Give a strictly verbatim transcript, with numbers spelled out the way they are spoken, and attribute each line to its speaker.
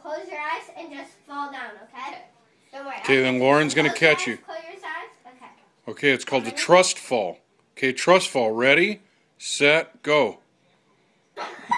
Speaker 1: close your eyes and just fall down, okay? Don't worry.
Speaker 2: Okay, then Lauren's going to catch you.
Speaker 1: Close your eyes. Okay.
Speaker 2: Okay, it's called the trust fall. Okay, trust fall. Ready, set, go.